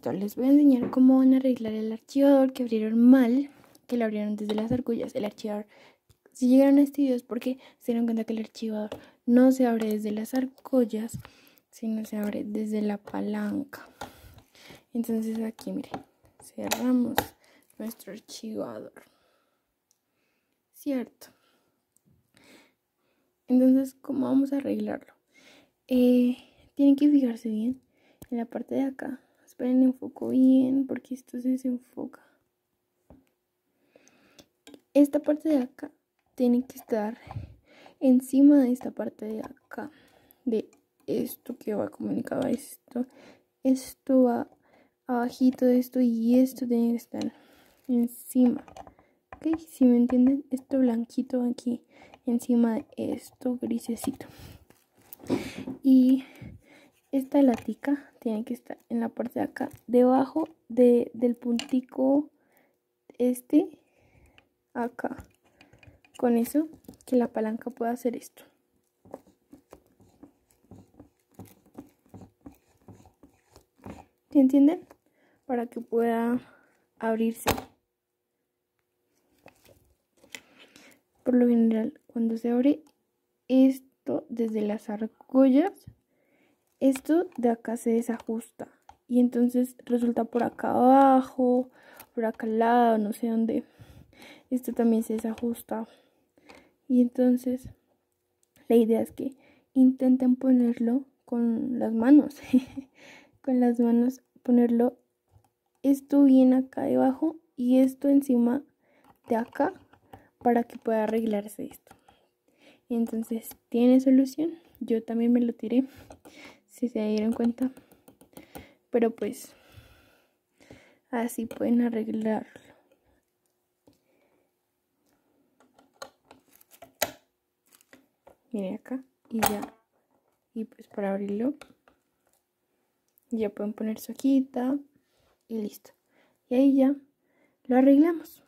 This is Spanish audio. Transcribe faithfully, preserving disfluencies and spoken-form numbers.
Listo, les voy a enseñar cómo van a arreglar el archivador que abrieron mal, que lo abrieron desde las argollas. El archivador, si llegaron a este video es porque se dieron cuenta que el archivador no se abre desde las argollas, sino se abre desde la palanca. Entonces aquí, miren, cerramos nuestro archivador, ¿cierto? Entonces, ¿cómo vamos a arreglarlo? Eh, tienen que fijarse bien en la parte de acá. Esperen, enfoco bien porque esto se desenfoca. Esta parte de acá tiene que estar encima de esta parte de acá, de esto que va comunicado a esto. Esto va abajito de esto y esto tiene que estar encima. ¿Ok? Si me entienden, esto blanquito aquí encima de esto grisecito. Y esta latica tiene que estar en la parte de acá, debajo de, del puntico este, acá. Con eso, que la palanca pueda hacer esto. ¿Se entienden? Para que pueda abrirse. Por lo general, cuando se abre esto desde las argollas, esto de acá se desajusta y entonces resulta por acá abajo, por acá al lado, no sé dónde. Esto también se desajusta y entonces la idea es que intenten ponerlo con las manos, con las manos ponerlo esto bien acá debajo y esto encima de acá para que pueda arreglarse esto. Entonces, ¿tiene solución? Yo también me lo tiré, si se dieron cuenta. Pero pues, así pueden arreglarlo. Miren acá y ya. Y pues para abrirlo, ya pueden poner su hojita y listo. Y ahí ya lo arreglamos.